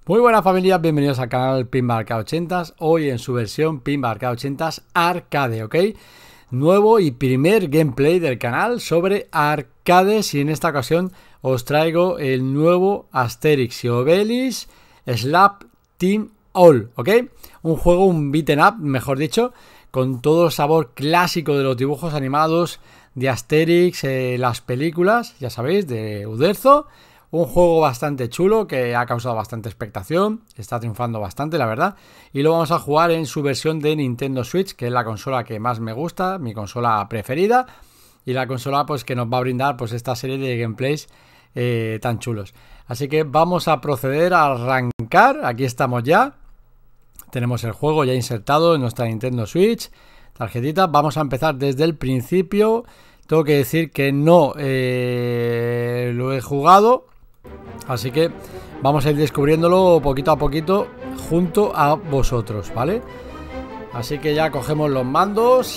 Muy buenas familias, bienvenidos al canal Pinball Arcade 80s, hoy en su versión Pinball Arcade 80s Arcade, ¿ok? Nuevo y primer gameplay del canal sobre arcades y en esta ocasión os traigo el nuevo Asterix y Obelix Slap Team All, ¿ok? Un juego, un beat'em up, mejor dicho, con todo el sabor clásico de los dibujos animados de Asterix, las películas, ya sabéis, de Uderzo. Un juego bastante chulo que ha causado bastante expectación, está triunfando bastante, la verdad. Y lo vamos a jugar en su versión de Nintendo Switch, que es la consola que más me gusta, mi consola preferida. Y la consola pues que nos va a brindar pues esta serie de gameplays tan chulos. Así que vamos a proceder a arrancar, aquí estamos ya. Tenemos el juego ya insertado en nuestra Nintendo Switch, tarjetita. Vamos a empezar desde el principio. Tengo que decir que no lo he jugado. Así que vamos a ir descubriéndolo poquito a poquito junto a vosotros, ¿vale? Así que ya cogemos los mandos.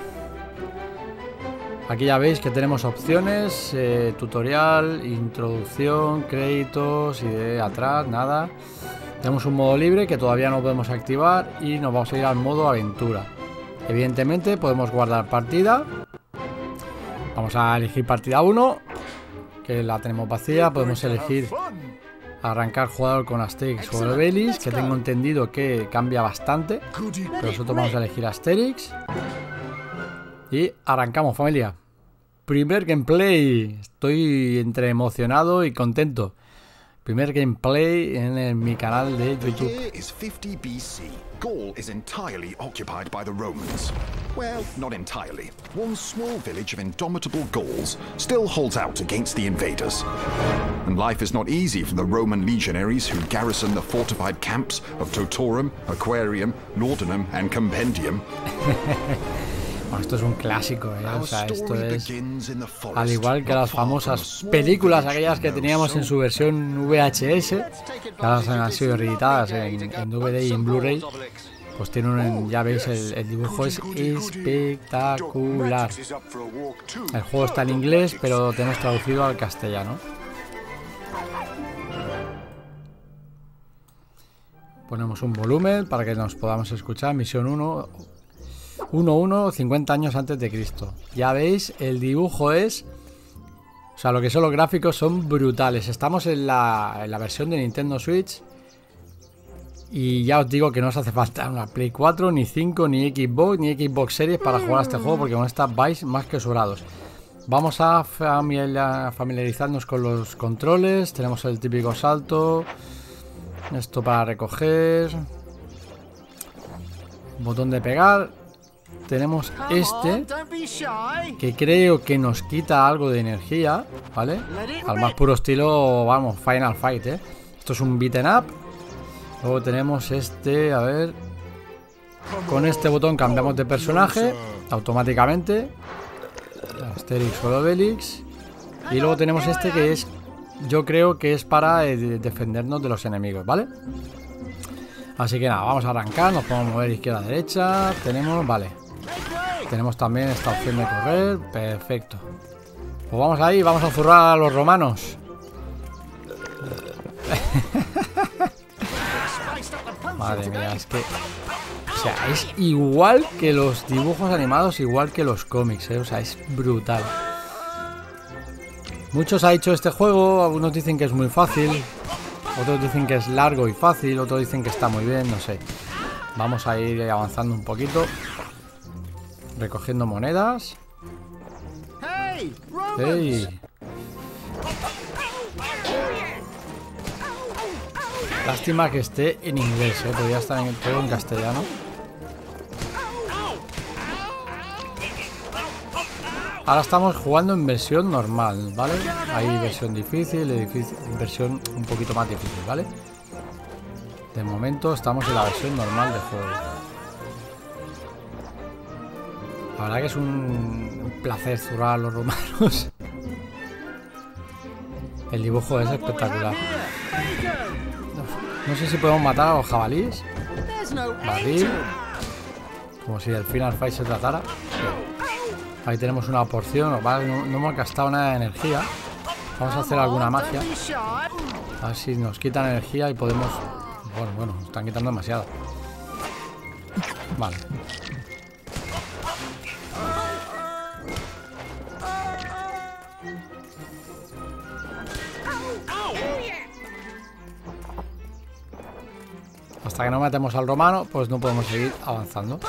Aquí ya veis que tenemos opciones, tutorial, introducción, créditos y de atrás, nada. Tenemos un modo libre que todavía no podemos activar y nos vamos a ir al modo aventura. Evidentemente podemos guardar partida. Vamos a elegir partida 1. Que la tenemos vacía, podemos elegir arrancar jugador con Asterix o Obelix, que tengo entendido que cambia bastante, pero nosotros vamos a elegir Asterix y arrancamos, familia. Primer gameplay, estoy entre emocionado y contento. Primer gameplay en mi canal de YouTube. Gaul is entirely occupied by the Romans. Well, not entirely. One small village of indomitable Gauls still holds out against the invaders. And life is not easy for the Roman legionaries who garrison the fortified camps of Totorum, Aquarium, Laudanum and Compendium. Bueno, esto es un clásico, o sea, esto es al igual que las famosas películas, aquellas que teníamos en su versión VHS, que ahora han sido reeditadas en DVD y en Blu-ray, pues tienen ya veis, el dibujo es espectacular. El juego está en inglés, pero lo tenemos traducido al castellano. Ponemos un volumen para que nos podamos escuchar. Misión 1, 50 años antes de Cristo. Ya veis, el dibujo es... O sea, lo que son los gráficos son brutales. Estamos en la versión de Nintendo Switch. Y ya os digo que no os hace falta una Play 4, ni 5, ni Xbox Series para jugar a este juego, porque con esta vais más que sobrados. Vamos a familiarizarnos con los controles. Tenemos el típico salto. Esto para recoger. Botón de pegar. Tenemos este, que creo que nos quita algo de energía, ¿vale? Al más puro estilo, vamos, Final Fight, ¿eh? Esto es un beat'em up. Luego tenemos este, a ver. Con este botón cambiamos de personaje automáticamente. Asterix o Obelix. Y luego tenemos este que es, yo creo que es para defendernos de los enemigos, ¿vale? Así que nada, vamos a arrancar, nos podemos mover izquierda a derecha. Tenemos, vale. Tenemos también esta opción de correr. Perfecto. Pues vamos ahí, vamos a zurrar a los romanos. Madre mía, es que... O sea, es igual que los dibujos animados, igual que los cómics, ¿eh? O sea, es brutal. Muchos ha hecho este juego, algunos dicen que es muy fácil, otros dicen que es largo y fácil, otros dicen que está muy bien, no sé. Vamos a ir avanzando un poquito. Recogiendo monedas. ¡Hey! Lástima que esté en inglés, podría estar todo en castellano. Ahora estamos jugando en versión normal, ¿vale? Hay versión difícil, versión un poquito más difícil, ¿vale? De momento estamos en la versión normal del juego. La verdad que es un placer zurrar a los romanos. El dibujo es espectacular. No sé si podemos matar a los jabalíes. Barril. Como si del Final Fight se tratara. Ahí tenemos una porción. Vale, no hemos gastado nada de energía. Vamos a hacer alguna magia. A ver si nos quitan energía y podemos... Bueno, nos están quitando demasiado. Vale. Hasta que no matemos al romano, pues no podemos seguir avanzando.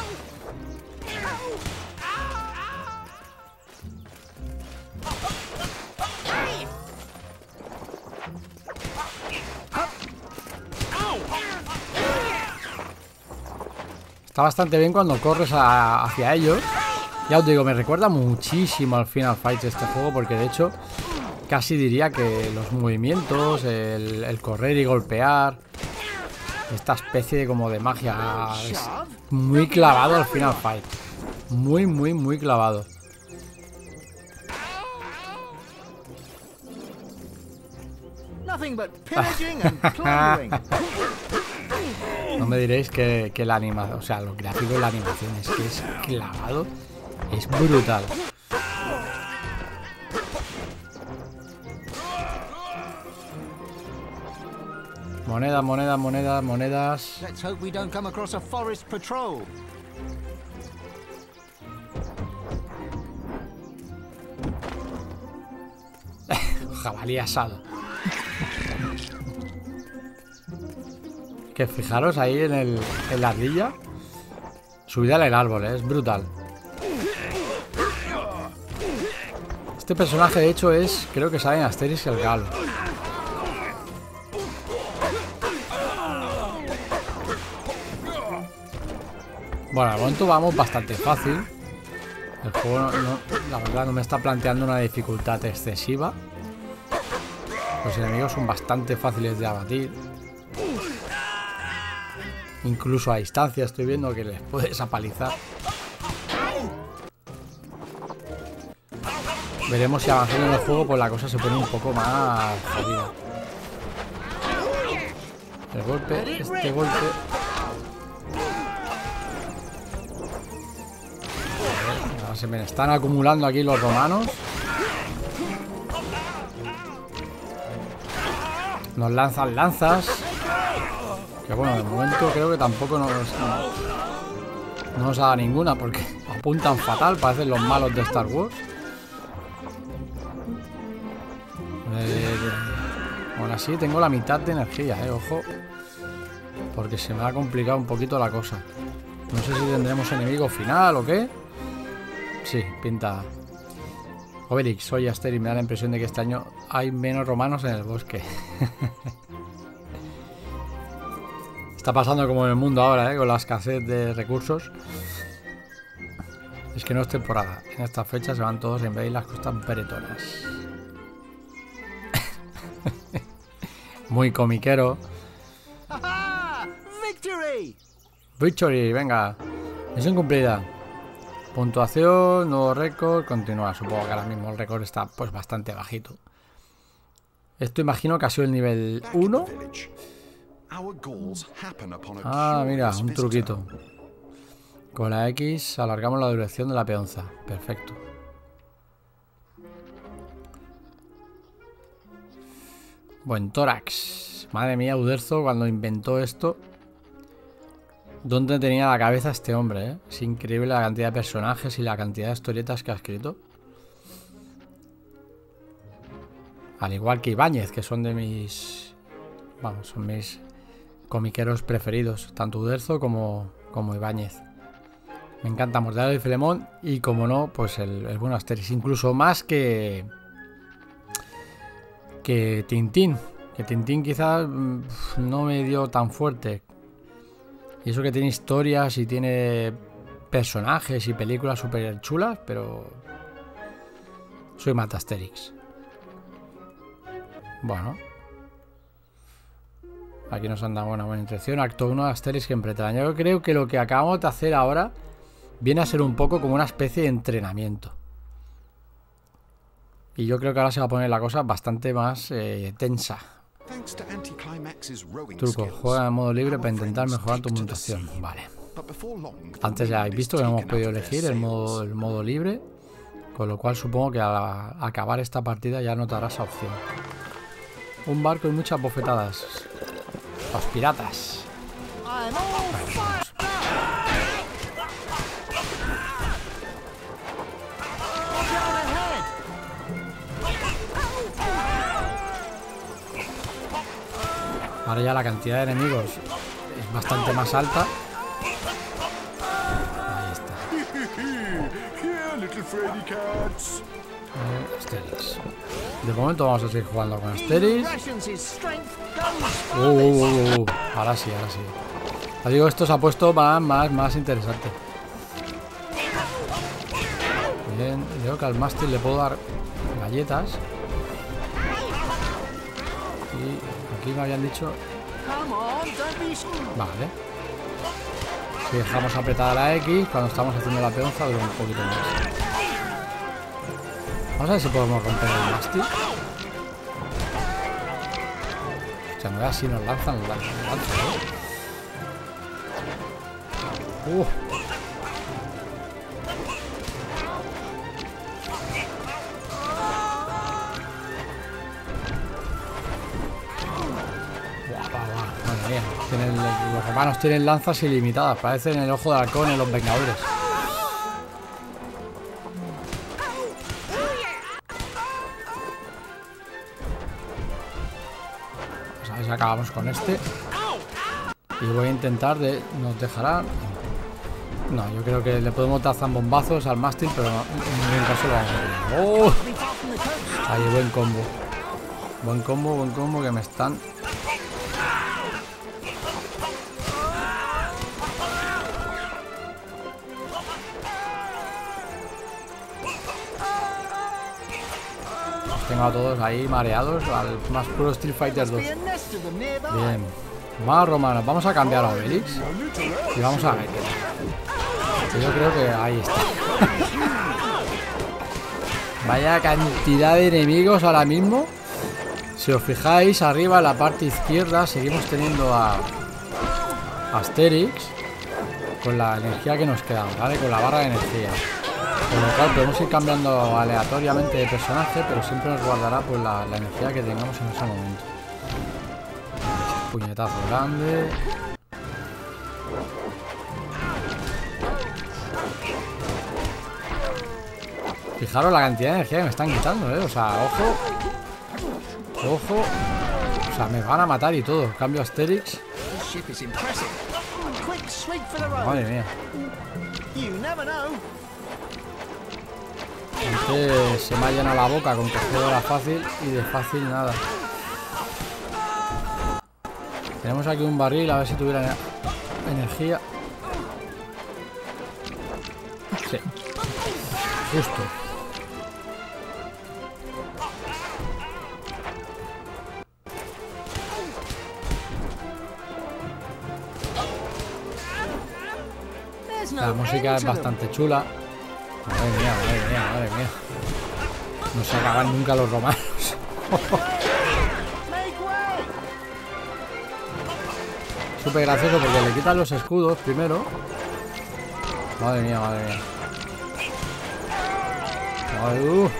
Está bastante bien cuando corres hacia ellos. Ya os digo, me recuerda muchísimo al Final Fight este juego, porque de hecho casi diría que los movimientos, el correr y golpear, esta especie de como de magia, es muy clavado al Final Fight. Muy clavado. No me diréis que la animación, o sea, los gráficos de la animación es que es clavado, es brutal. Monedas. Let's hope we don't come across a forest patrol. Jabalí asado. Que fijaros ahí en la ardilla. Subida en el árbol, es brutal. Este personaje de hecho creo que sale en Asterix y el Galo. Bueno, al momento vamos bastante fácil. El juego la verdad no me está planteando una dificultad excesiva. Los enemigos son bastante fáciles de abatir. Incluso a distancia estoy viendo que les puedes apalizar. Veremos si avanzando en el juego pues la cosa se pone un poco más jodida. El golpe, este golpe. Ahora se me están acumulando aquí los romanos. Nos lanzan lanzas. Que bueno, de momento creo que tampoco no nos da ninguna porque apuntan fatal, parecen los malos de Star Wars. Aún así tengo la mitad de energía, ojo. Porque se me ha complicado un poquito la cosa. No sé si tendremos enemigo final o qué. Sí, pinta. Obelix, soy Asterix, me da la impresión de que este año hay menos romanos en el bosque. Está pasando como en el mundo ahora, con la escasez de recursos. Es que no es temporada. En esta fecha se van todos en vez de las costas beretonas. Muy comiquero. Victory, venga. Misión cumplida. Puntuación, nuevo récord, continuar. Supongo que ahora mismo el récord está pues bastante bajito. Esto imagino que ha sido el nivel 1. Ah, mira, un truquito. Con la X alargamos la duración de la peonza. Perfecto. Buen tórax. Madre mía, Uderzo, cuando inventó esto, ¿dónde tenía la cabeza este hombre? Es increíble la cantidad de personajes y la cantidad de historietas que ha escrito. Al igual que Ibáñez, que son de mis... Vamos, son mis comiqueros preferidos. Tanto Uderzo como Ibáñez. Me encanta Mortadelo y Filemón. Y como no, pues el buen Asterix. Incluso más que Tintín. Que Tintín quizás no me dio tan fuerte. Y eso que tiene historias y tiene personajes y películas súper chulas, pero soy más de Asterix. Bueno. Aquí nos han dado una buena intención. Acto 1 de Asterix que entretraña. Yo creo que lo que acabamos de hacer ahora viene a ser un poco como una especie de entrenamiento. Y yo creo que ahora se va a poner la cosa bastante más tensa. Truco, juega en modo libre para intentar mejorar tu puntuación. Vale. Antes ya habéis visto que no hemos podido elegir el modo libre, con lo cual supongo que al acabar esta partida ya notará esa opción. Un barco y muchas bofetadas. Los piratas. I'm all fired up. Down ahead. Ahora ya la cantidad de enemigos es bastante más alta. Ahí está. Here, little Freddy cats. Asterix. De momento vamos a seguir jugando con Asterix. Rations his strength goes Ahora sí, ahora sí. Os digo, esto se ha puesto más interesante. Bien, veo que al mástil le puedo dar galletas. Y aquí me habían dicho... Come on, don't be... Vale. Si dejamos apretada la X, cuando estamos haciendo la peonza dura un poquito más. Vamos a ver si podemos romper el mástil. O sea, no veas si nos lanzan, ¿eh? Madre mía. Los romanos tienen lanzas ilimitadas. Parecen el ojo de halcón en los Vengadores. Pues a ver si acabamos con este. Y voy a intentar de... ¿Nos dejará? No, yo creo que le podemos dar zambombazos al mástil, pero no, en ningún caso lo vamos a hacer. ¡Oh! Ahí, buen combo. Buen combo que me están... Los tengo a todos ahí mareados, al más puro Street Fighter 2. Bien. Más romanos, vamos a cambiar a Obelix y vamos a ver qué tal. Yo creo que ahí está. Vaya cantidad de enemigos ahora mismo. Si os fijáis, arriba en la parte izquierda seguimos teniendo a Asterix con la energía que nos queda, ¿vale? Con la barra de energía. Con lo cual podemos ir cambiando aleatoriamente de personaje, pero siempre nos guardará pues la energía que tengamos en ese momento. Puñetazo grande. Fijaros la cantidad de energía que me están quitando, ¿eh? O sea, ojo. Ojo. O sea, me van a matar y todo. Cambio a Asterix. Madre mía. Antes se me ha llenado la boca con que juego era fácil y de fácil nada. Tenemos aquí un barril, a ver si tuviera energía. Sí. Justo. La música es bastante chula. Madre mía, madre mía, madre mía. No se acaban nunca los romanos. Súper gracioso porque le quitan los escudos primero. Madre mía, madre mía. Ay,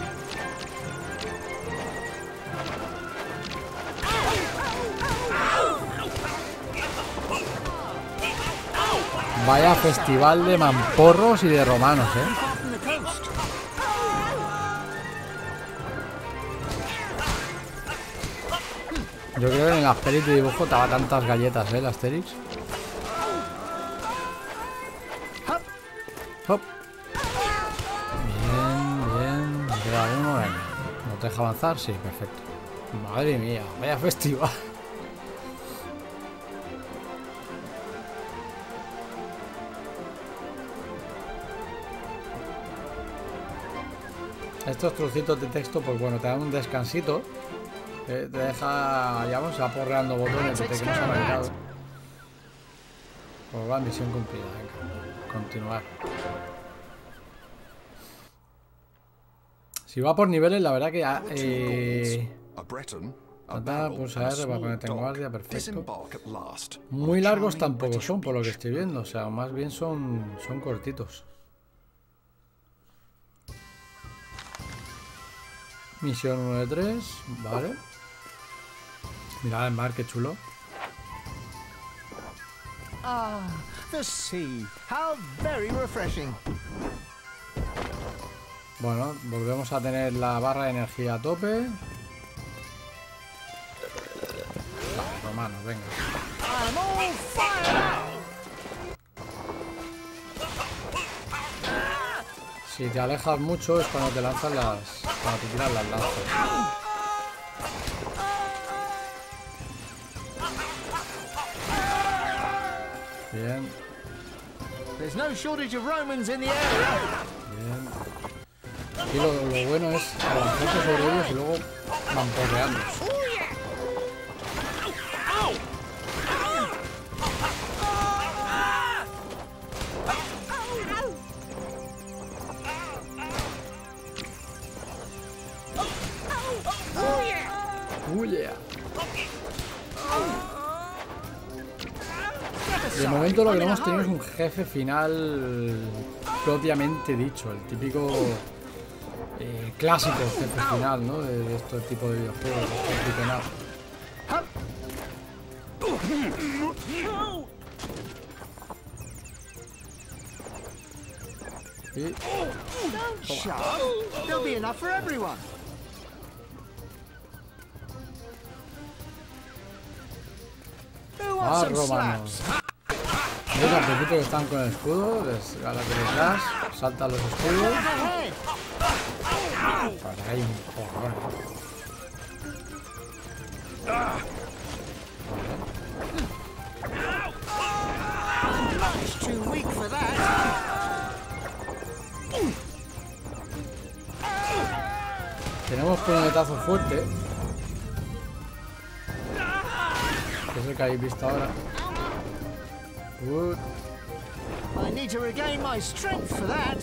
Vaya festival de mamporros y de romanos, Yo creo que en las pelis de dibujo te daba tantas galletas, el Asterix. Hop. Bien, bien. Me queda uno, venga. ¿No te deja avanzar? Sí, perfecto. Madre mía, vaya festival. Estos trocitos de texto, pues bueno, te dan un descansito. Te deja, ya vamos, aporreando botones desde que no se han olvidado. Pues va, misión cumplida, venga. Continuar. Si va por niveles, la verdad que pulsar para ponerte en guardia, perfecto. Muy largos tampoco son, por lo que estoy viendo. O sea, más bien son cortitos. Misión 1 de 3, vale. Mirad el mar, qué chulo. Ah, the sea. How very refreshing. Bueno, volvemos a tener la barra de energía a tope. Vale, romanos, venga. I'm all fire! Si te alejas mucho es cuando te lanzan las... cuando te tiran las lanzas. Bien, There's no shortage of Romans in the area. bien. Aquí lo bueno es avanzarte sobre ellos y luego mamporreando. Yeah. De momento lo que no hemos tenido es un jefe final propiamente dicho, el típico clásico jefe final, ¿no? De este tipo de videojuegos, de beat'em up. Y Don't shout. There'll be enough for everyone. Who wants some romanos. slaps? ¿Ves al principio que están con el escudo? A la que les das, saltan los escudos. Ahead. Para ahí un poco. Much too weak for that. Tenemos puñetazo fuerte. Que es el que habéis visto ahora. I need to regain my strength for that.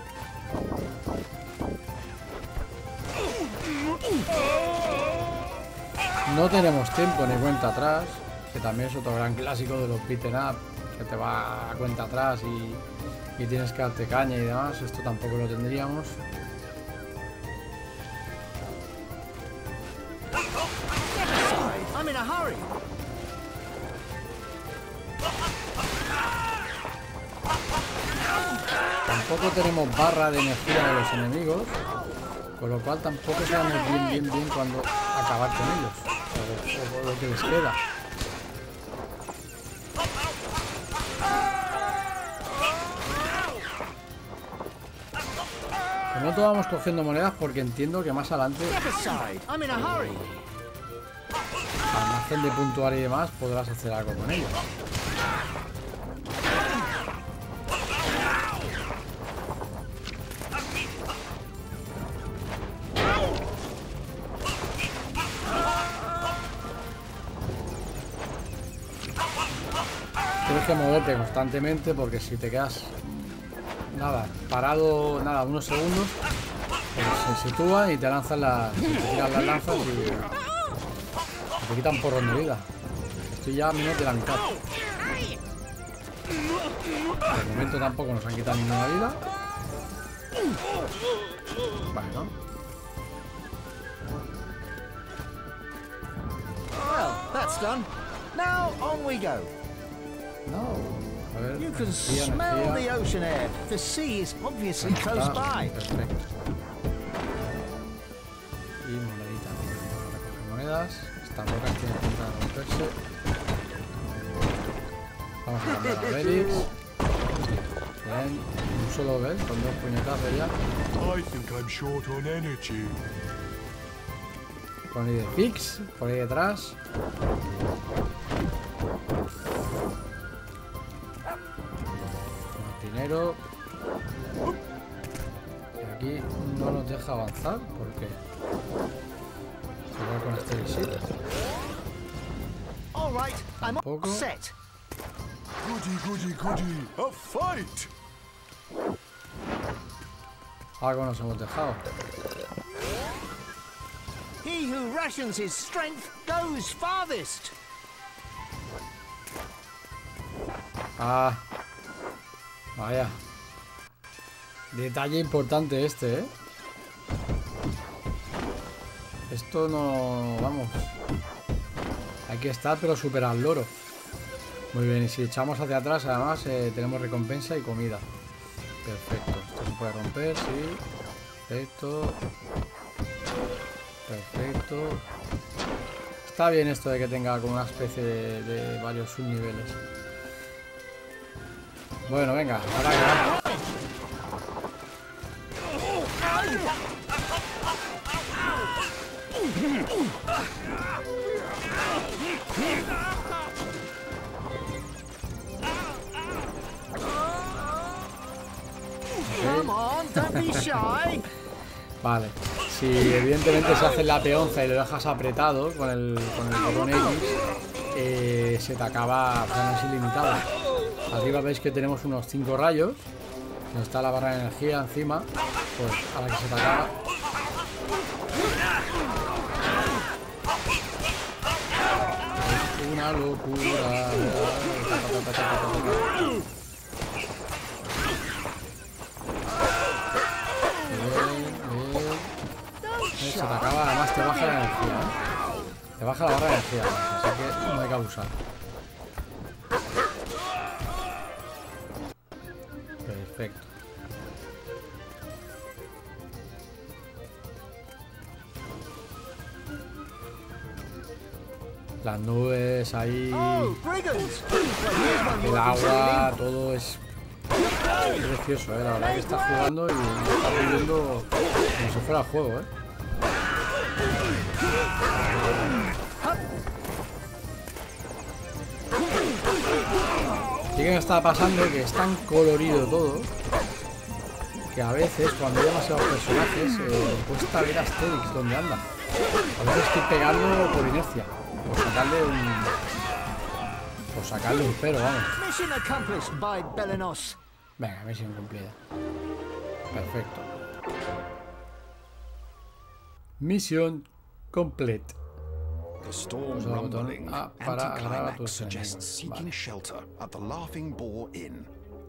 No tenemos tiempo ni cuenta atrás, que también es otro gran clásico de los beat'em up, que te va a cuenta atrás y tienes que darte caña y demás. Esto tampoco lo tendríamos. I'm in a hurry. Tampoco tenemos barra de energía de los enemigos, con lo cual tampoco sabemos bien cuándo acabar con ellos, o lo que les queda. De momento vamos cogiendo monedas porque entiendo que más adelante, Step aside. I'm in a hurry. al margen de puntuar y demás, podrás hacer algo con ellos. Tienes que moverte constantemente porque si te quedas parado unos segundos, pues se sitúan y te lanzan te tiran las lanzas y te quitan porrón de vida. Estoy ya a menos de la mitad. De momento tampoco nos han quitado ninguna vida. Bueno. Well, that's done. Now on we go. No. A ver, You can energía, smell energía. the ocean air. The sea is obviously Ahí close está. by. Perfecto. Y monedita. Vamos a recoger monedas. Estas rocas tienen pinta de romperse. Vamos a cambiar a Belix. Bien. Un solo vez, con dos puñetazos ya. I think I'm short on energy. Con el de Fix, por ahí detrás. Dinero. Y aquí no nos deja avanzar porque igual con este visita. All right, I'm all Tampoco. set. Goody, a fight! Algo nos hemos dejado. He who rations his strength goes farthest. Ah, vaya. Detalle importante este, ¿eh? Esto no... Vamos. Hay que estar pero súper al loro. Muy bien, y si echamos hacia atrás además tenemos recompensa y comida. Perfecto, esto se puede romper, sí. Perfecto. Perfecto. Está bien esto de que tenga como una especie de varios subniveles. Bueno, venga, ahora ya. Come on, don't be shy. Vale, si evidentemente se hace la peonza y lo dejas apretado con el botón X, se te acaba, o sea, no es ilimitado. Arriba veis que tenemos unos 5 rayos, donde está la barra de energía encima, pues a la que se te acaba. Es una locura. Se te acaba, además te baja la energía, ¿eh? Te baja la barra de energía, así que no hay que abusar. Perfecto. Las nubes ahí, Oh, brigands! el agua, todo es precioso, ¿eh? La verdad que estás jugando y estás viviendo como si fuera el juego, ¿eh? Sí que me está pasando que es tan colorido todo que a veces cuando hay demasiados personajes cuesta ver a Asterix donde anda. A veces estoy pegando por inercia, por sacarle un pero, vamos. Mission accomplished by Belenos. Venga, misión cumplida. Perfecto. Misión completa. The storm Pulsa el botón rumbling, A para agarrar a anticlimax tus suggests enemigos. seeking Vale. shelter at the Laughing Boar Inn.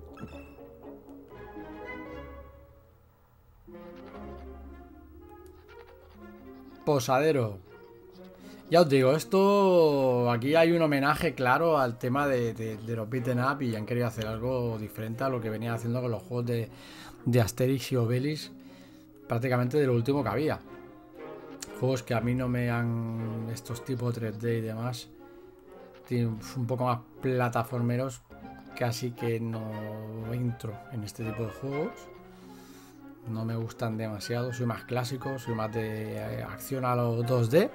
Posadero. Ya os digo, esto... Aquí hay un homenaje claro al tema de los beaten up y han querido hacer algo diferente a lo que venían haciendo con los juegos de Asterix y Obelix, prácticamente de lo último que había. Juegos que a mí no me han... Estos tipos 3D y demás, tienen un poco más plataformeros, casi que no entro en este tipo de juegos. No me gustan demasiado, soy más clásico, soy más de acción a los 2D.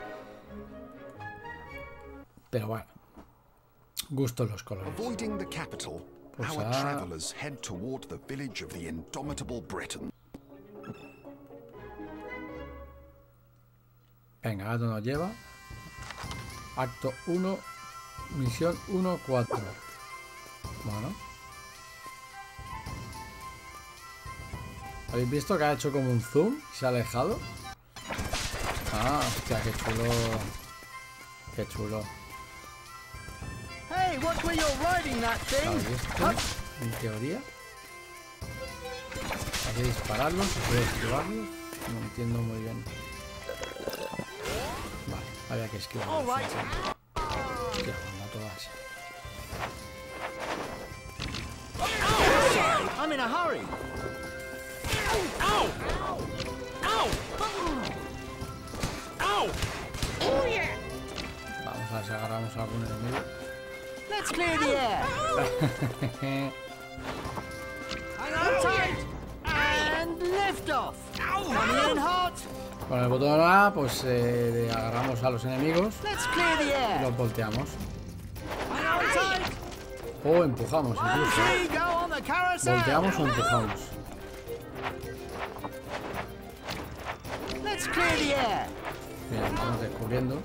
Pero bueno, gustos los colores. Avoiding the capital, Pues our a- travelers head toward the village of the indomitable Breton. Venga, ¿dónde nos lleva? Acto 1, misión 1-4. Bueno. ¿Habéis visto que ha hecho como un zoom y se ha alejado? Ah, hostia, qué chulo. Qué chulo. Hey, watch where you're riding that thing. Vale, esto, en teoría, hay que dispararlos, se puede esquivarlos. No entiendo muy bien. Vale, había que esquivarlos. All right. Hostia, no todas. I'm in a hurry. Vamos a ver si agarramos a algún enemigo. Let's clear the air. Hang on tight. And lift off. Coming in hot. Con el botón A, pues agarramos a los enemigos Let's clear the y air. los volteamos. Hang on tight. O empujamos incluso. Here you go on the carousel. Volteamos o empujamos. Let's clear the air. Bien, vamos descubriendo.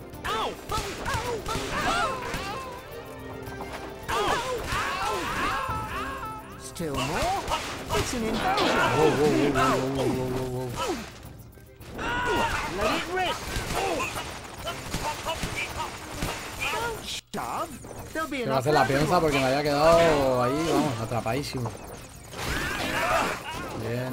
Still more. It's an invasion. Wow, wow, wow, wow, wow, wow, wow. Let it rip. Don't shove. There'll be Quiero enough hacer la for peonza everyone. porque me había quedado ahí, vamos, atrapadísimo. Bien.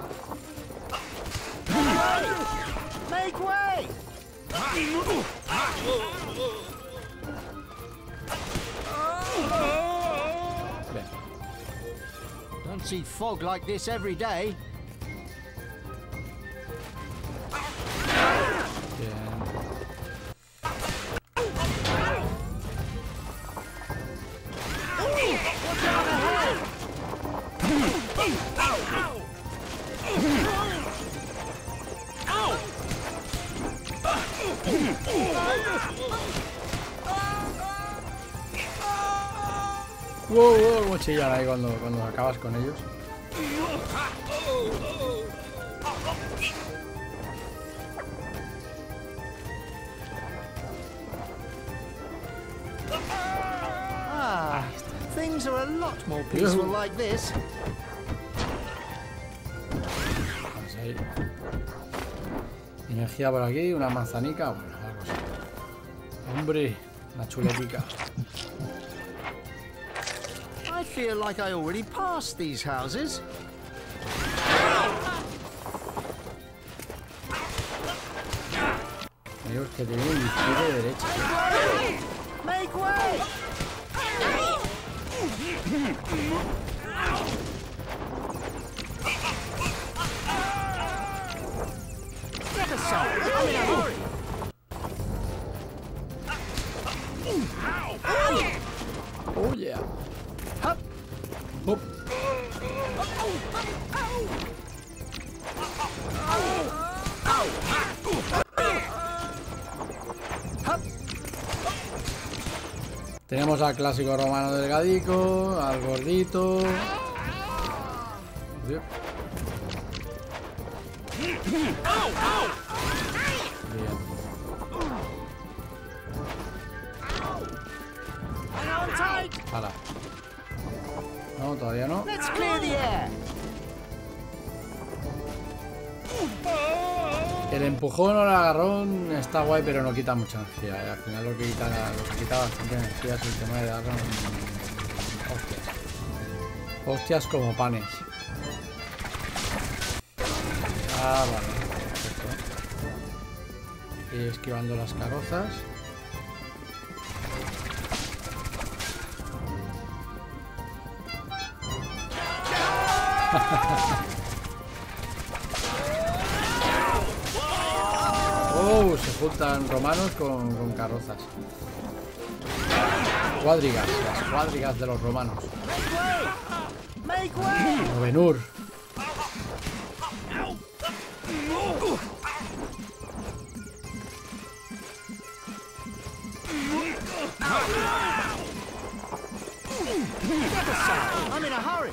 Bien. Make way. Don't see fog like this every day. Bien. Wow, wow, cómo chillan ahí cuando acabas con ellos. Ah, things are a lot more peaceful like this. Pues ahí. Energía por aquí, una manzanica, bueno, algo así. Hombre, una chuletica. I feel like I already passed these houses. Amigos que tienen izquierda y derecha. Make way! Get a shot! I'm in a hurry! Oh yeah. Hop. Hop. Tenemos al clásico romano delgadico, al gordito. Bien. Hala. No, todavía no. Let's clear the air! El empujón o el agarrón está guay, pero no quita mucha energía. Al final lo que quita bastante energía es el tema de darle hostias. Hostias como panes. Ah, vale. Perfecto. Y esquivando las carrozas. Oh, se juntan romanos con carrozas. Cuadrigas, las cuadrigas de los romanos. Make way! Novenur. I'm in a hurry!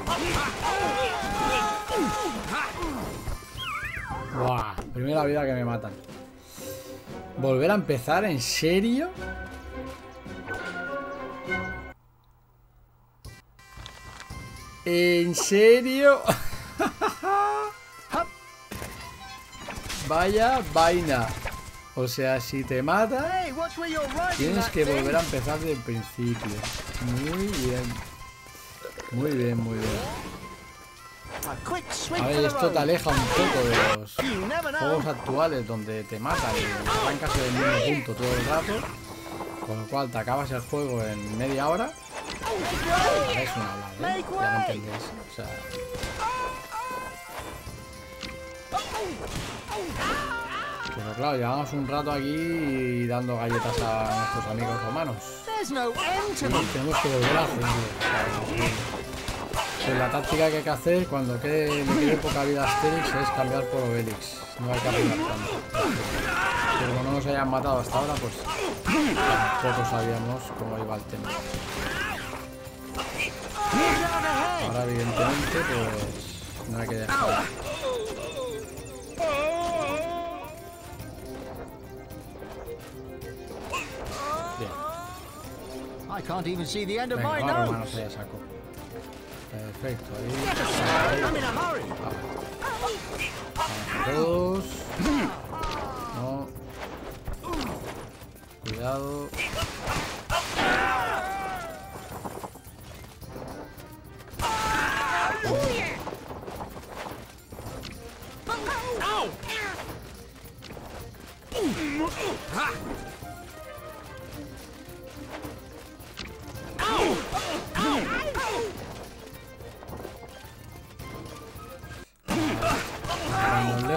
Buah, primera vida que me matan. ¿Volver a empezar? ¿En serio? ¿En serio? Vaya vaina. O sea, si te mata, Hey, watch where you're riding tienes that que thing. volver a empezar desde el principio. Muy bien. Muy bien, muy bien. A quick sweep A for ver, the esto road. te aleja un poco de los You never know. juegos actuales donde te matan y arrancas del mismo punto todo el rato. Con lo cual te acabas el juego en media hora. Es una hablar, ¿eh? Ya me entendéis. O sea, pero claro, llevamos un rato aquí dando galletas a nuestros amigos romanos. There's no end to Y them. tenemos que volver a hacerlo. Pues la táctica que hay que hacer cuando le quede poca vida a Asterix es cambiar por Obelix. No hay que apurar tanto. Pero como no nos hayan matado hasta ahora, pues tampoco sabíamos cómo iba el tema. Ahora evidentemente pues no hay que dejar. Bien. I can't even see the end of Venga, my va, nose. romanos, ya saco. Perfecto, ahí. I'm in a hurry. Vamos a todos. No. Cuidado.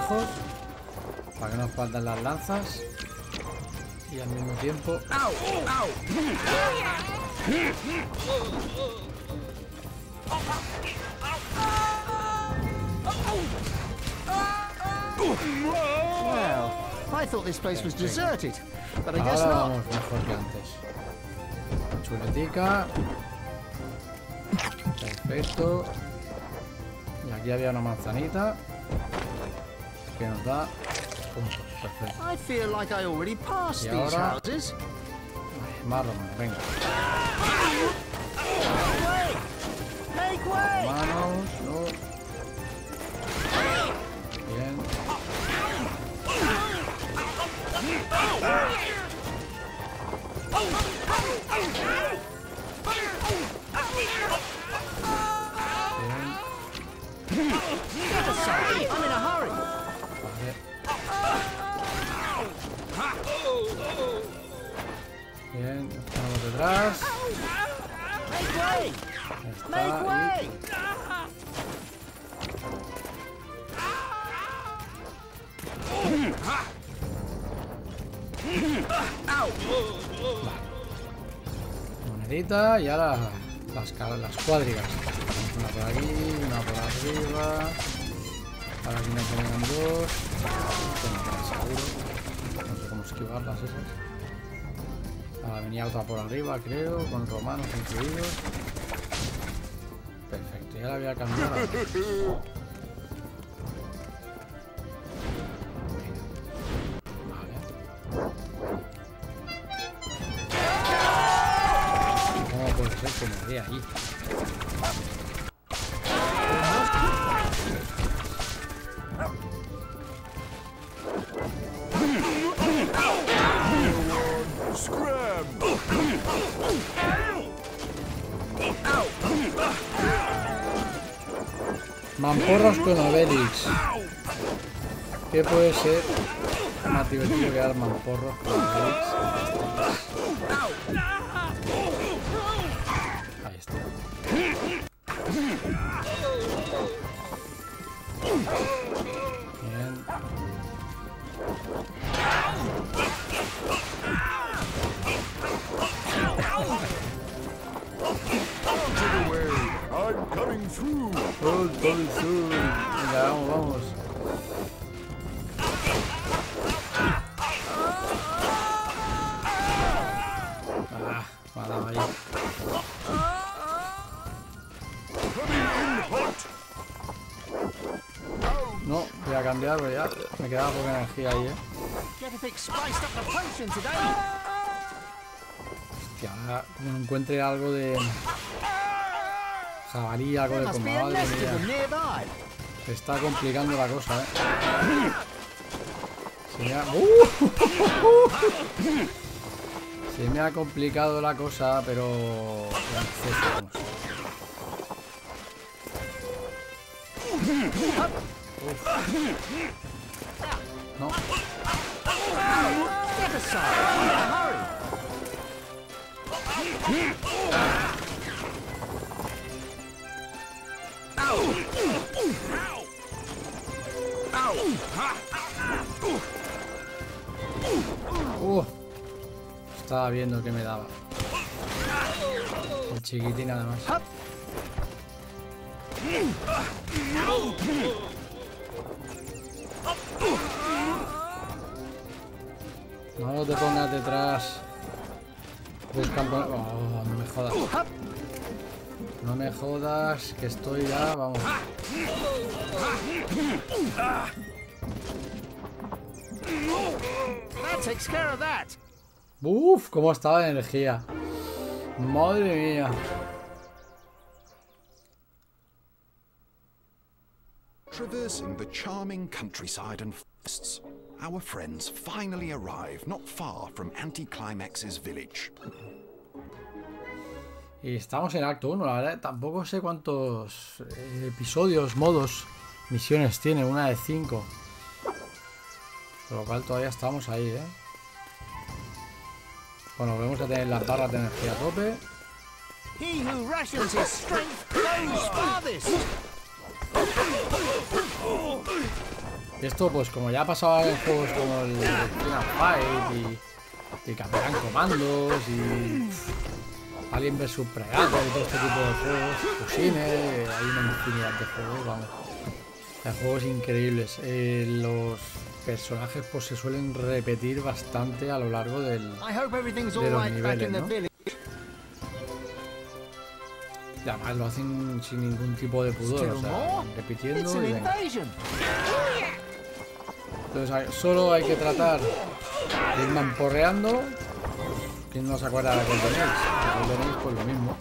lejos para que no nos falten las lanzas y al mismo tiempo Well, I thought this place was deserted, but I guess ahora not. vamos mejor que antes. Chuletica. Perfecto. Y aquí había una manzanita que nos da puntos. Perfecto. I feel like I already passed Y these ahora- houses. Más romanos, venga. Make way! Manos, no. Bien. Bien. Sorry, I'm in a hurry. Vale. Bien, nos ponemos detrás. Make way! Está Make ahí. way! Monedita y ahora las cuadrigas. Una por aquí, una por arriba. Ahora aquí me ponen dos. Seguro. No sé cómo esquivarlas esas. Ahora venía otra por arriba, creo, con romanos incluidos. Perfecto, ya la voy a cambiar. ¿Cómo puede ser que me dé ahí? Mamporros con Obelix. ¿Qué puede ser más divertido que dar mamporros con Obelix? Ahí está. Bien. I'm coming through. Venga, vamos, vamos. Ah, me ha dado ahí. No, voy a cambiar, pero ya me quedaba poca energía ahí, Get a bit spiced up the potion today. Hostia, ahora como encuentre algo de jabalí, algo There de must be a combate, nest of them nearby. se está complicando la cosa, Se me ha complicado la cosa, pero en exceso, vamos. No. Get aside. I'm in a hurry. Estaba viendo que me daba. El chiquitín además. No te pongas detrás. Buscan. Oh, no me jodas. No me jodas, que estoy ya, vamos. That takes care of that. Uf, cómo estaba la energía. Madre mía. Traversing the charming countryside and forests, our friends finally arrive not far from Anticlimax's village. Y estamos en acto 1, la verdad. Tampoco sé cuántos episodios, modos, misiones tiene. Una de 5. Por lo cual todavía estamos ahí, Bueno, vamos a tener las barras de energía a tope. He who rations his strength goes farthest. Que esto, pues como ya ha pasado en juegos como el Final Fight y Capitán Comandos y Alien vs Predator y todo este tipo de juegos, Fusine, hay una infinidad de juegos, vamos. Hay juegos increíbles. Los personajes pues se suelen repetir bastante a lo largo de los niveles, ¿no? Y además lo hacen sin ningún tipo de pudor, o sea, repitiendo y venga. Entonces solo hay que tratar de ir mamporreando. ¿Quién no se acuerda de Golden Axe? El Golden Axe pues lo mismo.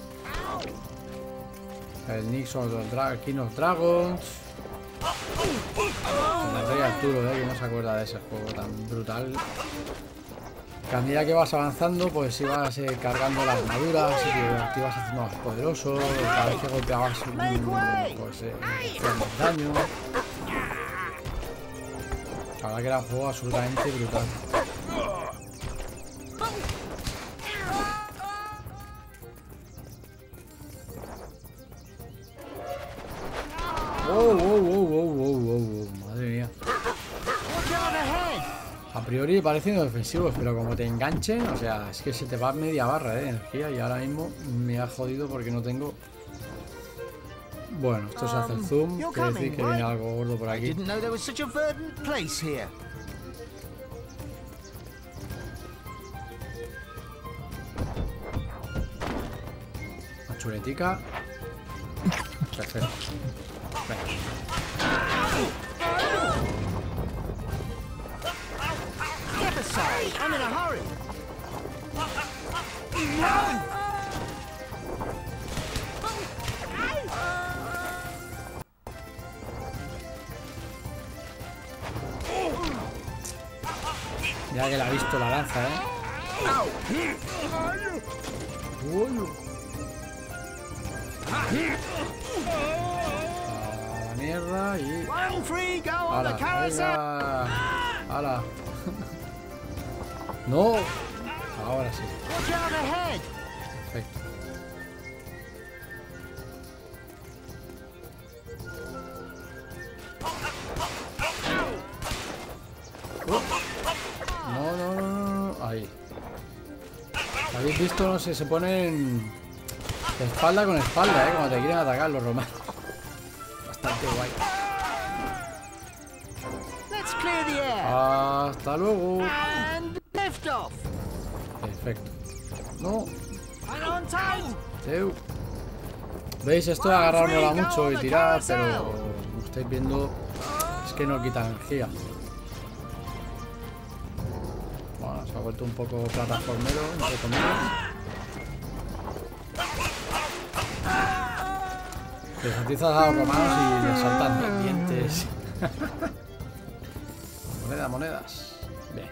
El Nixon, aquí los Dragons. El Rey Arturo, ¿eh? No se acuerda de ese juego tan brutal. Que a medida que vas avanzando, pues ibas cargando las armaduras y te ibas haciendo más poderoso. Cada vez que golpeabas, pues hacías más daño. La verdad que era un juego absolutamente brutal. Madre mía. A priori parecen defensivos, pero como te enganchen, o sea, es que se te va media barra de energía y ahora mismo me ha jodido porque no tengo... Bueno, esto se hace el zoom, quiere decir que viene algo gordo por aquí. Una chuletica. Perfecto. Venga. I'm in a hurry. Ya que la ha visto la lanza, ¿eh? A la mierda y... ¡Hala! ¡Venga! ¡Hala! ¡No! Ahora sí. Perfecto. No. Ahí. ¿Habéis visto? No sé, se ponen espalda con espalda, cuando te quieren atacar los romanos. Bastante guay. Hasta luego. Perfecto. No. ¿Veis? Esto de agarrar mola mucho y tirar, pero como estáis viendo, es que no quita energía. Bueno, se ha vuelto un poco plataformero, entre comillas. Desatizas a los romanos y les saltan dientes. Monedas. Bien.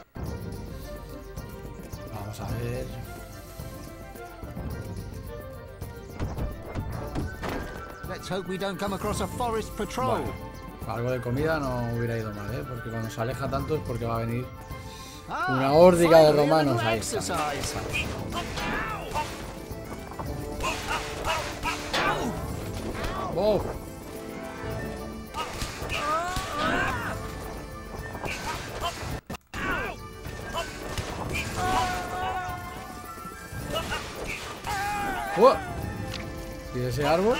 Vamos a ver. Let's hope we don't come across a forest patrol. Bueno, algo de comida no hubiera ido mal, porque cuando se aleja tanto es porque va a venir una hórdiga de romanos. Ahí está. ¡Oh! ¿Y ese árbol?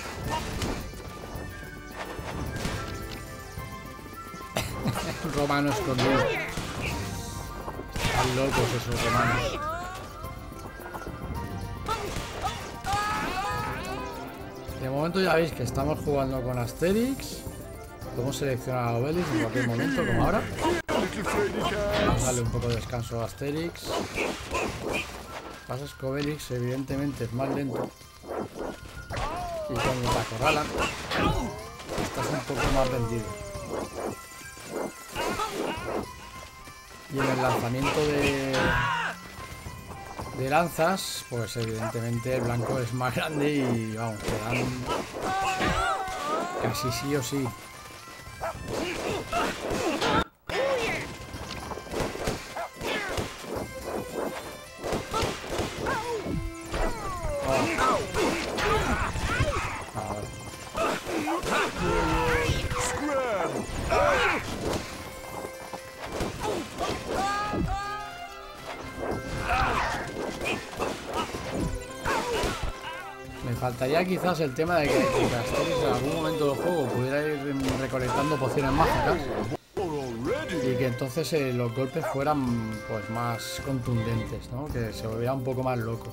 Romano escondido. Están locos esos romanos. De momento ya veis que estamos jugando con Asterix. Podemos seleccionar a Obelix en cualquier momento, como ahora. Vamos a darle un poco de descanso a Asterix. Pasa es que Obelix evidentemente es más lento. Y cuando te acorralan, estás un poco más vendido. Y en el lanzamiento de lanzas, pues evidentemente el blanco es más grande y vamos, te dan casi sí o sí. faltaría quizás el tema de que Asterix en algún momento del juego pudiera ir recolectando pociones mágicas y que entonces los golpes fueran pues más contundentes, ¿no? Que se volviera un poco más loco.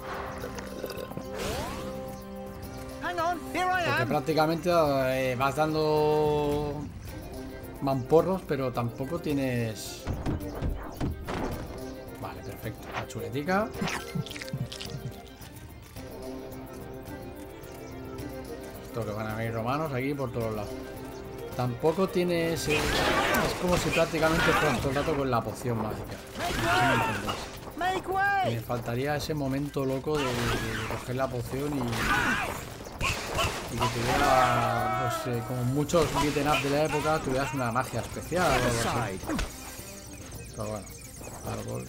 Hang on, here I Porque am. prácticamente vas dando mamporros, pero tampoco tienes... Vale, perfecto. La chuletica. Esto que van a venir romanos aquí por todos lados. Tampoco tienes... es como si prácticamente fueras todo el rato con la poción mágica. No sé si me entendéis. Make way. Me faltaría ese momento loco de coger la poción y que tuviera, pues como muchos beat'em up de la época, tuvieras una magia especial o algo así. Pero bueno, árbol.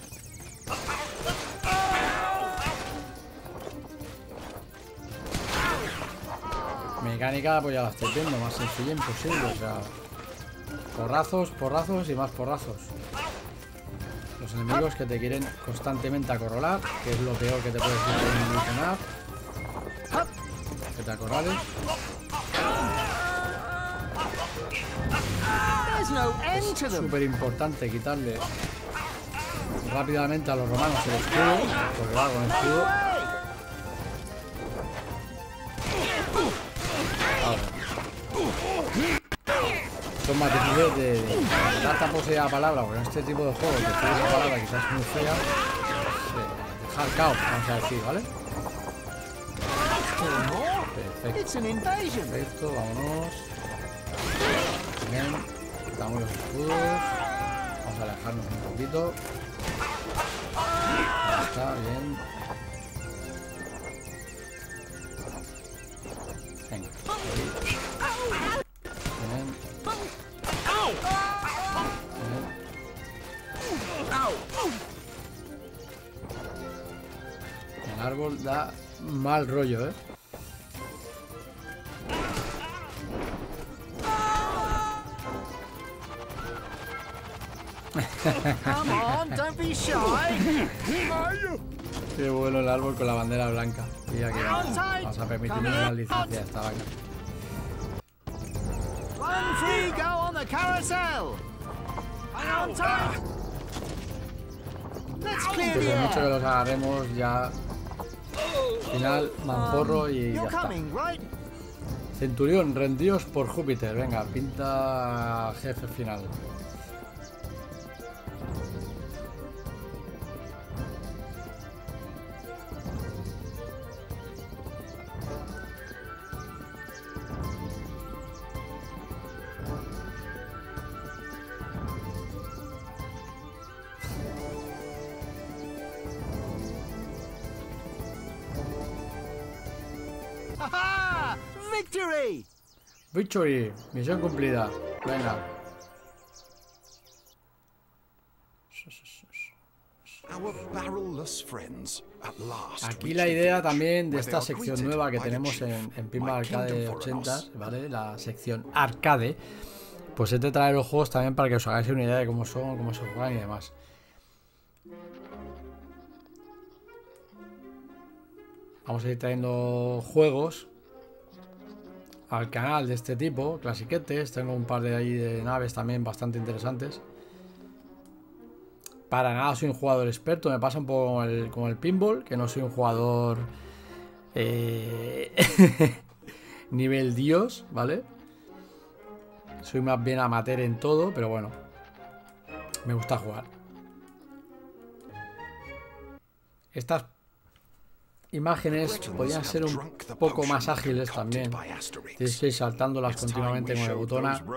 Mecánica, pues ya la estoy viendo, más sencilla imposible, o sea, porrazos, porrazos y más porrazos. Los enemigos que te quieren constantemente acorralar, que es lo peor que te puedes hacer en un beat'em up. Que te acorrales. There's no end to them. Súper importante quitarle rápidamente a los romanos el escudo, porque va con el escudo. Son más difíciles de tanta poseída la palabra, porque en este tipo de juegos decir esa palabra quizás es muy fea, dejar caos, vamos a decir, ¿vale? Perfecto. It's an invasion. Perfecto, vámonos. Bien, quitamos los escudos. Vamos a alejarnos un poquito. Ya está, bien. Venga, ahí. Bien. Bien. El árbol da mal rollo, ¿eh? Come on, don't be shy. Qué bueno el árbol con la bandera blanca. Y aquí vamos a permitirle una licencia a esta vaca. Run free, go on the carousel. Hang on tight. Let's clear Que the por mucho que air. los agarremos ya... Final, mamporro y ya You're está. coming, right? Centurión, rendíos por Júpiter. Venga, pinta jefe final. Ha-ha! Victory! Victory, misión cumplida. Venga. Our barrel-less friends at last. Aquí reach la the idea village, también de where esta they are sección greeted nueva que by the tenemos chief. en Pinball My Arcade kingdom for 80, us. ¿vale? La sección arcade. Pues he de traer los juegos también para que os hagáis una idea de cómo son, cómo se juegan y demás. Vamos a ir trayendo juegos al canal de este tipo, clasiquetes. Tengo un par de ahí de naves también bastante interesantes. Para nada soy un jugador experto, me pasa un poco como el pinball, que no soy un jugador nivel Dios, ¿vale? Soy más bien amateur en todo, pero bueno, me gusta jugar. Estas imágenes podrían ser un poco más ágiles también. Tienes que ir saltándolas continuamente con el botón A.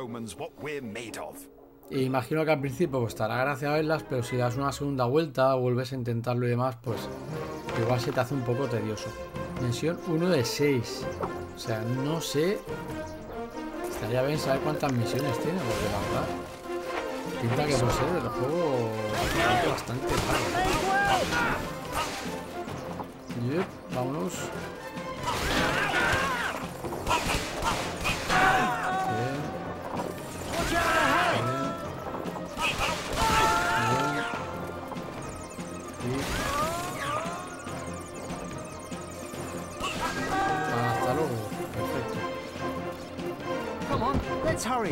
E imagino que al principio pues estará gracia verlas, pero si das una segunda vuelta o vuelves a intentarlo y demás, pues igual se te hace un poco tedioso. Misión 1 de 6. O sea, no sé. Estaría bien saber cuántas misiones tiene, porque la verdad pinta que puede ser el juego bastante raro. Yep, vámonos. Bien. on, let's hurry.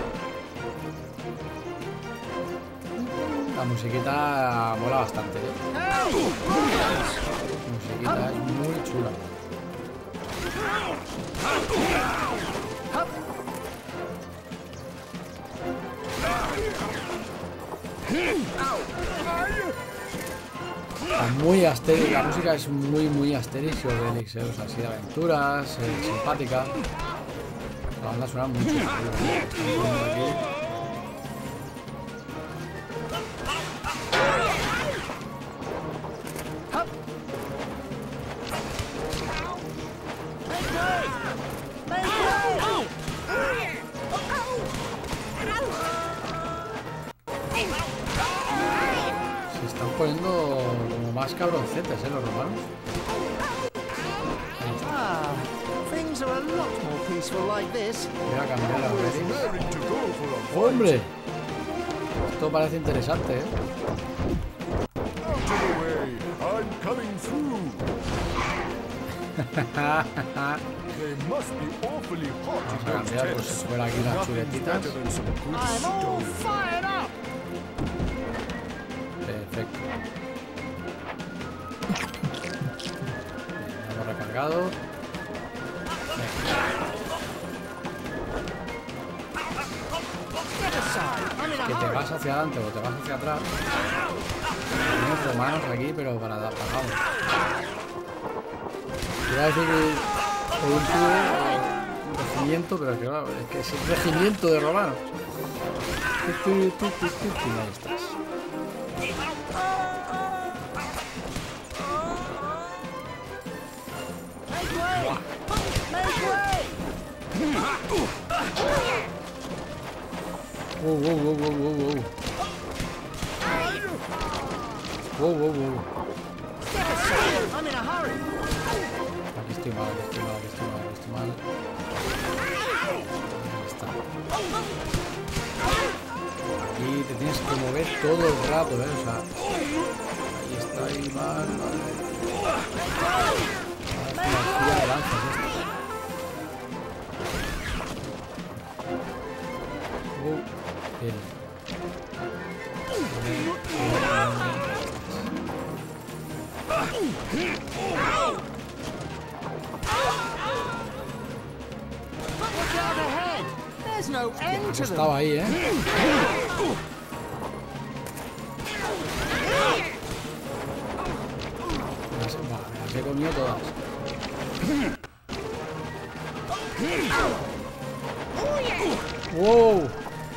La musiquita mola bastante, ¿eh? Hey, riders! La musiquita es muy chula. Hup. Muy Asterix, la música es muy Asterix y Obelix, o sea, así de aventuras, simpática. La banda suena muy chula. Hup. Make way! Se están poniendo como más cabroncetes, los romanos. Ah, things are a lot more peaceful like this. Voy a cambiar las Obelix. Raring to go for a ¡Hombre! Esto parece interesante, ¿eh? out of the way. I'm coming through. They must be awfully hot Vamos in a those cambiar, pues tents. si fuera aquí las Nothing's chuletitas. better than some good I'm all stone. fired up. Perfecto. Hemos recargado. Get aside. I'm in a Que te hurry. vas hacia adelante o te vas hacia atrás. Tenemos romanos aquí, pero para dar pagados. Iba a decir que un tubo, un regimiento, pero es que claro, es que es un regimiento de romanos. Y ahí estás. Make way! Make way! Wow, wow, wow, wow, wow, wow. Wow, wow, wow. Get aside. I'm in a hurry. Aquí estoy mal, aquí estoy mal, aquí estoy mal, aquí estoy mal. Ahí está. Aquí te tienes que mover todo el rato, ¿eh? O sea, ahí está, ahí mal, vale. Ahora es una tira de lanzas esto. Bien. Look out ahead. There's no end to them. Estaba ahí, ¿eh? Me las he comido todas. ¡Wow!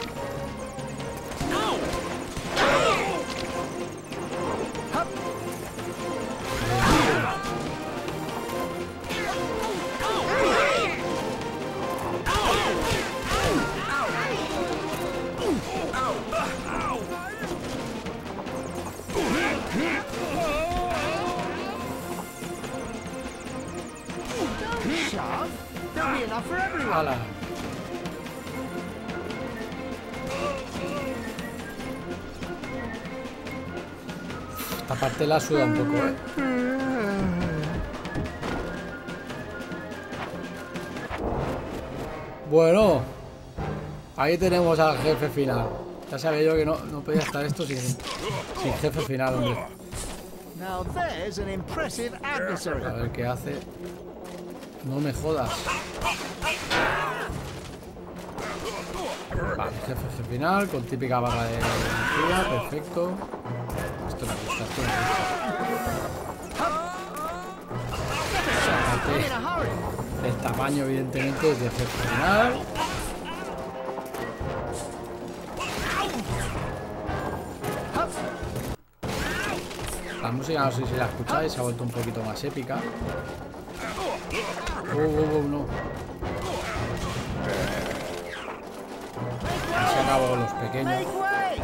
Shove. There'll be enough for everyone. ¡Hala! Esta parte la suda un poco, ¿eh? Bueno, ahí tenemos al jefe final. Ya sabía yo que no podía estar esto sin jefe final, hombre. Now there's an impressive adversary. A ver qué hace. No me jodas. Vale, jefe final con típica barra de energía. Perfecto. Esto me gusta, esto me I'm in gusta. a hurry. El tamaño, evidentemente, es de jefe final. La música, no sé si la escucháis, se ha vuelto un poquito más épica. No. Se acabó con los pequeños. Make way.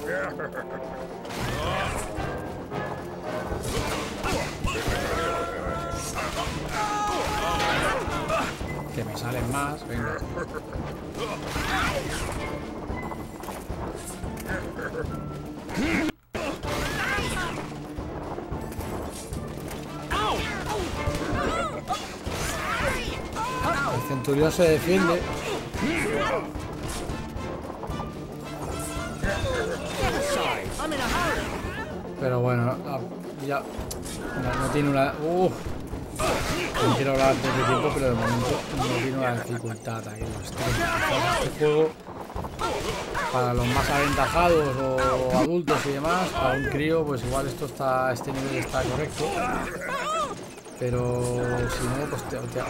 Que me salen más, venga. El centurión se defiende. I'm in a hurry. Pero bueno, ya no tiene una... no quiero hablar de tiempo, pero de momento no tiene una dificultad aquí. Este juego, para los más aventajados o adultos y demás, para un crío, pues igual este nivel está correcto. Pero si no, pues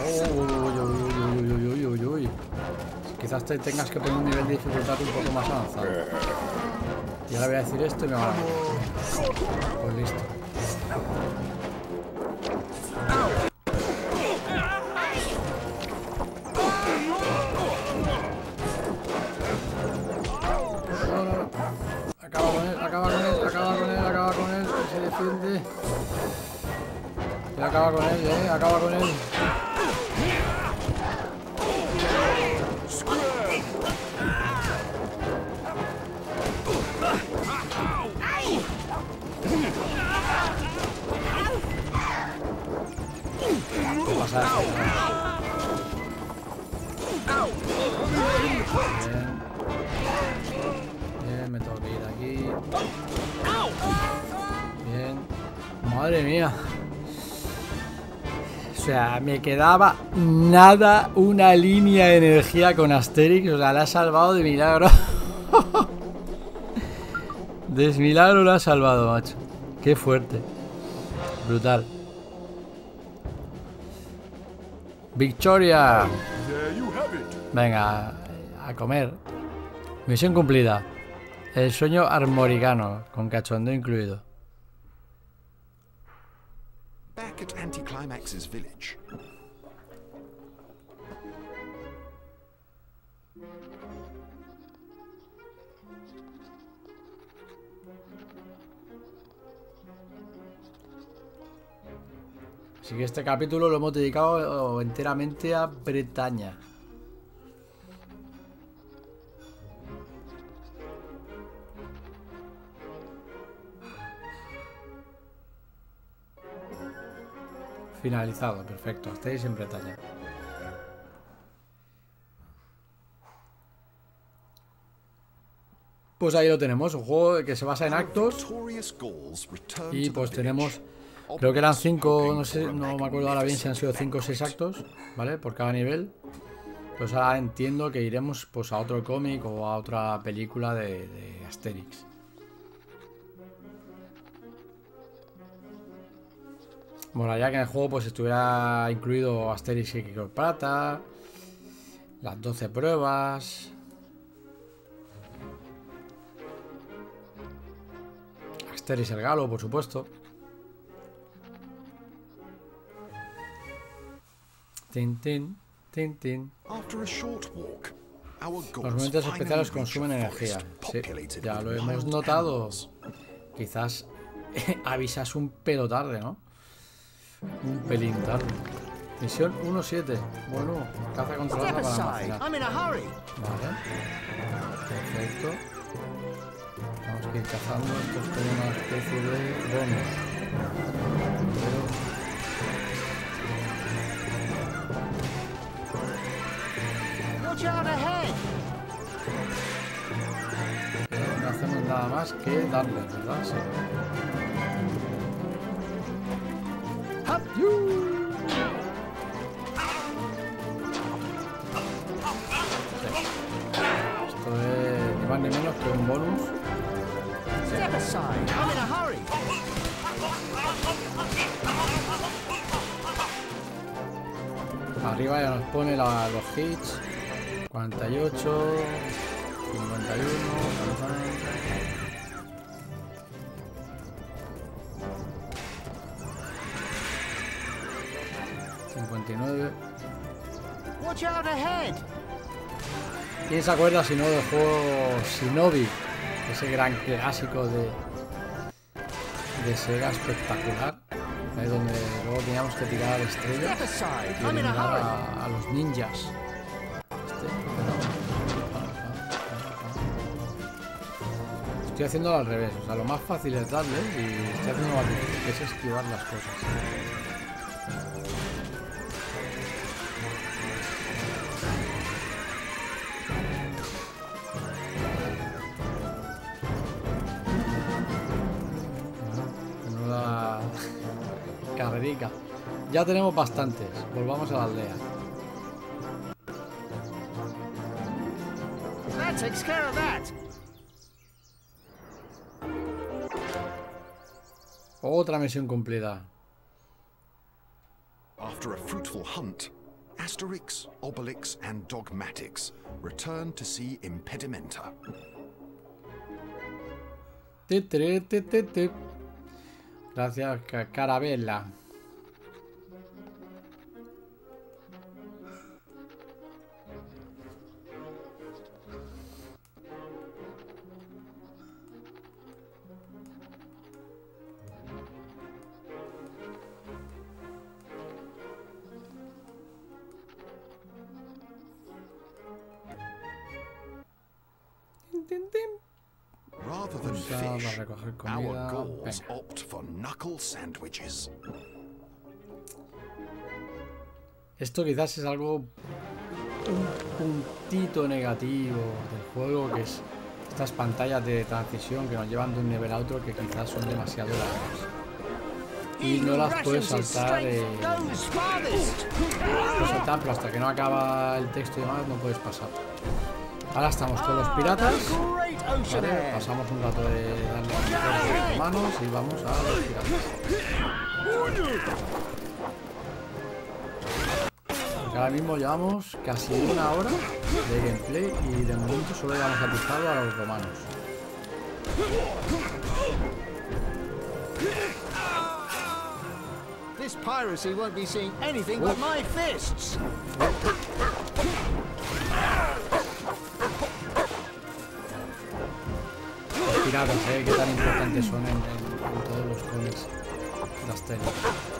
quizás te tengas que poner un nivel de dificultad un poco más avanzado. Y ahora voy a decir esto y me van a matar. Pues listo. Acaba con él, acaba con él, se defiende. Y acaba con él, acaba con él. ¿Qué pasa? Bien, me tengo que ir aquí. Bien. Madre mía. O sea, me quedaba nada, una línea de energía con Asterix. O sea, la ha salvado de milagro. De milagro la ha salvado, macho. Qué fuerte. Brutal. Victoria. Venga, a comer. Misión cumplida. El sueño armoricano, con cachondeo incluido. Back at Anticlimax's village. Así que este capítulo lo hemos dedicado enteramente a Bretaña. Finalizado, perfecto. Estáis en Bretaña. Pues ahí lo tenemos, un juego que se basa en actos. Y pues tenemos, creo que eran 5, no sé, no me acuerdo ahora bien si han sido 5 o 6 actos, ¿vale? Por cada nivel. Pues ahora entiendo que iremos pues a otro cómic o a otra película de Asterix. Bueno, ya que en el juego pues estuviera incluido Asterix y Cleopatra, las 12 pruebas, Asterix el Galo, por supuesto. Tin, tin, tin, tin. Los momentos especiales consumen energía. Sí, ya lo hemos notado. Quizás avisas un pelo tarde, ¿no? Un pelín tarde. Misión 1-7. Bueno, caza controlada para almacenar. Vale. Perfecto. Vamos a ir cazando. Esto es como una especie de bonus. No hacemos nada más que darle, ¿verdad? Sí. Esto es ni más ni menos que un bonus. Arriba ya nos pone los hits. 48, 51, 59. ¿Quién se acuerda si no del juego Shinobi? Ese gran clásico de Sega espectacular, donde luego teníamos que tirar estrellas y eliminar a los ninjas. Estoy haciéndolo al revés, o sea, lo más fácil es darle y estoy haciendo lo más difícil, que es esquivar las cosas. redica. Ya tenemos bastantes. Volvamos a la aldea. That takes care of that. Otra misión cumplida. After a fruitful hunt, Asterix, Obelix, and Dogmatix return to see Impedimenta. Gracias, Carabella. Rather than Vamos a fish, recoger our comida. Gauls Venga. opt for knuckle sandwiches. Esto quizás es algo, un puntito negativo del juego, que es estas pantallas de transición que nos llevan de un nivel a otro, que quizás son demasiado largas y no las puedes saltar, pero hasta que no acaba el texto y demás no puedes pasar. Ahora estamos con los piratas, ¿vale? Pasamos un rato de darle a los manos y vamos a los piratas. Ahora mismo llevamos casi una hora de gameplay y de momento solo llevamos atizado a los romanos. This piracy won't be seeing anything but my fists. Los piratas, qué tan importantes son en todos los cómics de las telas.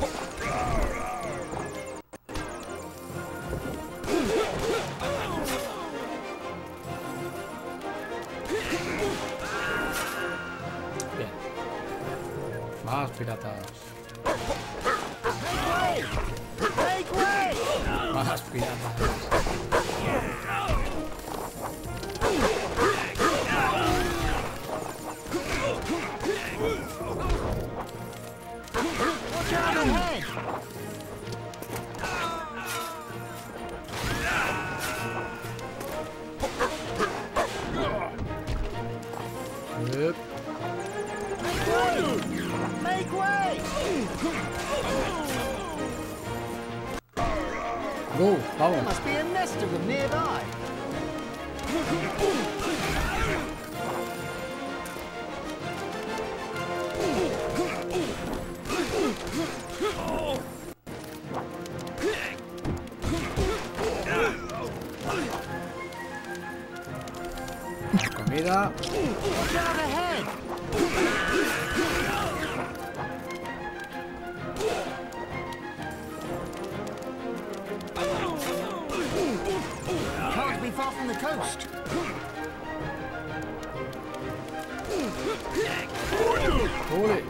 Bien. Más piratas. Más piratas. Watch out ahead. Yep. Make way. Go, There vamos. must be a nest of them nearby. Comida. Watch out ahead. Can't be far from the coast. Ole.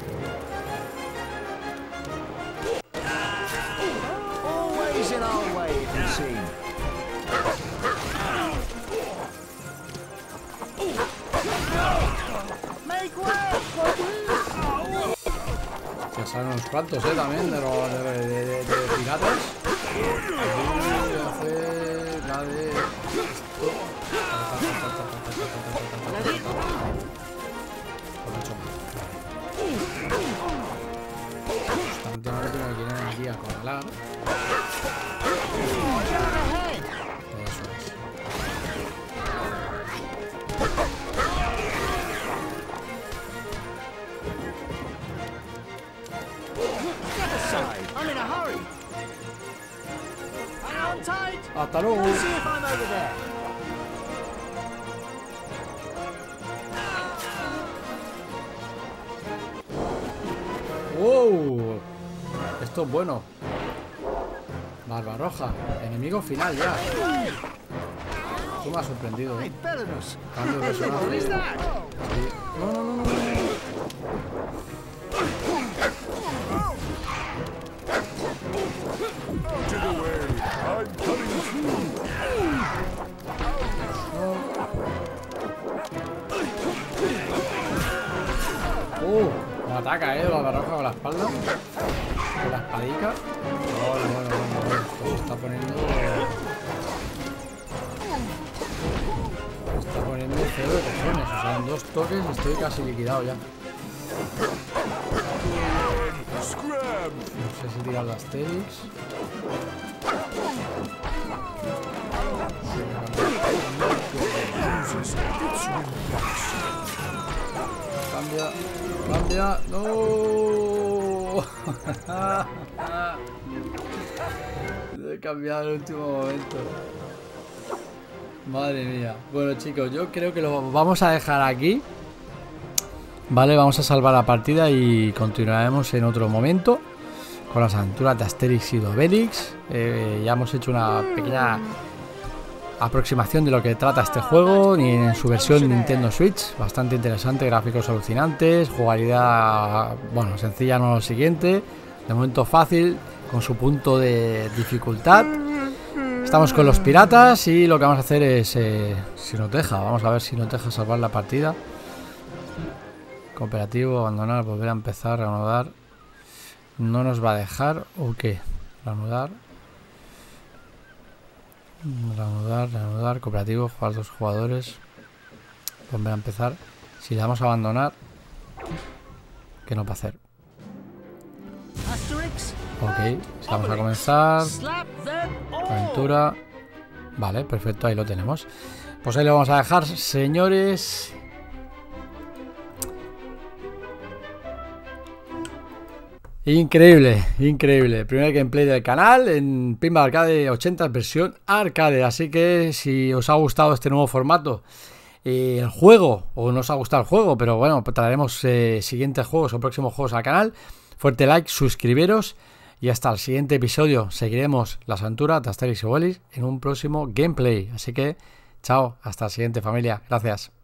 Always in our way, it would seem. Make way. Ya salen unos cuantos, también de los de piratas. Aquí hace la de esto. Justamente no me quieren aquí a acorralar. Watch out ahead. Eso es. Step aside. I'm in a hurry. Hang on tight. Hasta luego. Let's see if I'm over there. ¡Wow! Esto es bueno. Barbarroja. Enemigo final ya. Esto me ha sorprendido, Hey, Belarus. Cambio de What is personaje. that? Sí. No. Out of the way. I'm coming through. Me ataca, la barroja con la espalda. con la espadica. Bueno, esto se está poniendo... Se está poniendo cero de cojones. O sea, en 2 toques estoy casi liquidado ya. No sé si tirar las Asterix. Cambia. ¡No! He cambiado en el último momento. Madre mía. Bueno, chicos, yo creo que lo vamos a dejar aquí. Vale, vamos a salvar la partida y continuaremos en otro momento con las aventuras de Asterix y Obelix. Ya hemos hecho una pequeña aproximación de lo que trata este juego y en su versión Nintendo Switch. Bastante interesante, gráficos alucinantes, jugabilidad, bueno, sencilla, no lo siguiente. De momento fácil, con su punto de dificultad. Estamos con los piratas y lo que vamos a hacer es, si nos deja, vamos a ver si nos deja salvar la partida. Cooperativo, abandonar, volver a empezar, reanudar. No nos va a dejar, ¿o qué? Reanudar, cooperativo, jugar 2 jugadores. Volver a empezar. Si le damos a abandonar, ¿qué nos va a hacer? Ok, vamos a comenzar. Aventura. Vale, perfecto, ahí lo tenemos. Pues ahí lo vamos a dejar, señores. Increíble, increíble. Primer gameplay del canal en Pinball Arcade 80 versión arcade. Así que si os ha gustado este nuevo formato, el juego, o no os ha gustado el juego, pero bueno, traeremos siguientes juegos o próximos juegos al canal. Fuerte like, suscribiros y hasta el siguiente episodio. Seguiremos las aventuras de Asterix y Obelix en un próximo gameplay. Así que chao, hasta el siguiente, familia. Gracias.